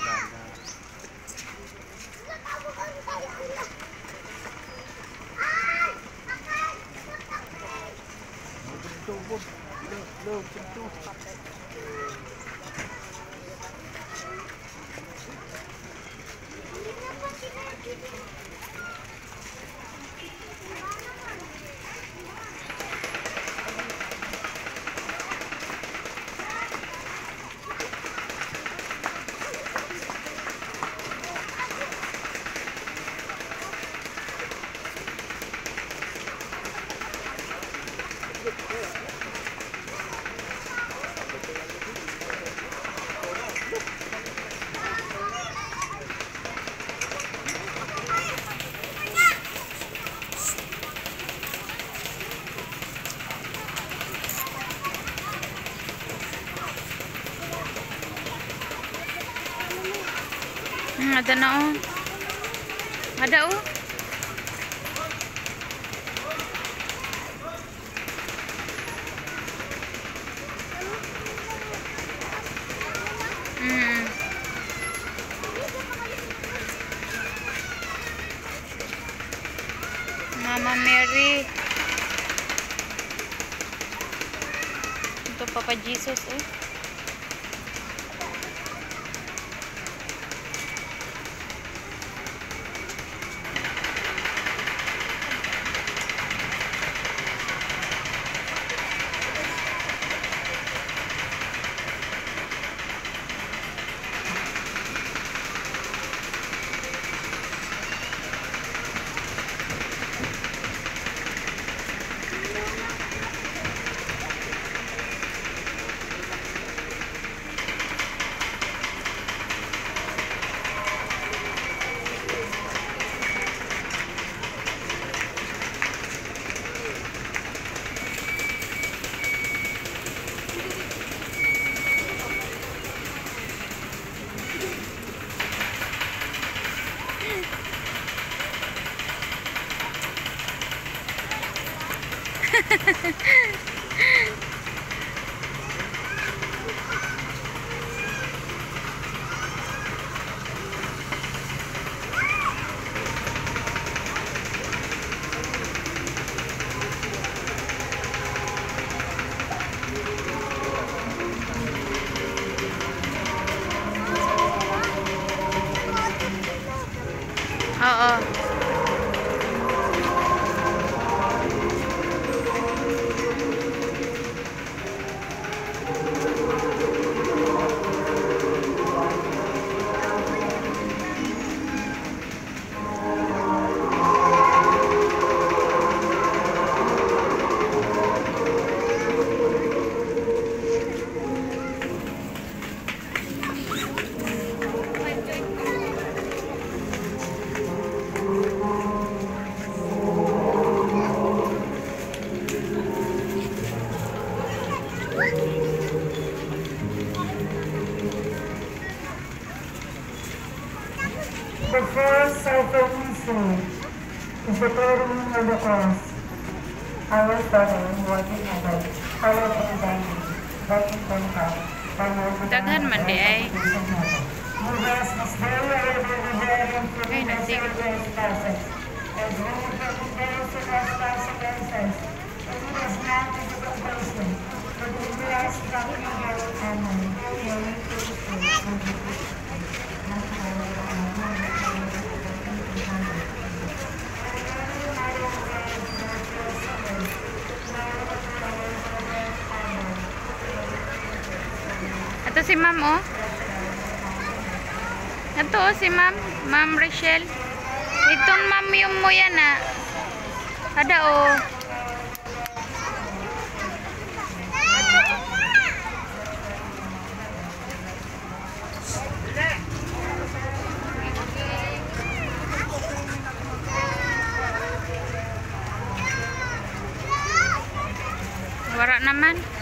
Ada na oh. Ada oh. Mama Mary. Ito Papa Jesus oh. Oo. The first self-esteem is the burden of the cross. I was studying watching heaven, followed in Daniel, working from God, Daghan man di ay. You rest is very able to bear him from Ay, the nagdig. trespasses, as we have been to trespass against us, and he was not into temptation, but delivered us from evil. Amen. Hearing to the truth. Ito si Ma'am oh. Ito oh si Ma'am, Ma'am Rachel. Itong Ma'am yung mo yan ah. Ada oh. Wara naman.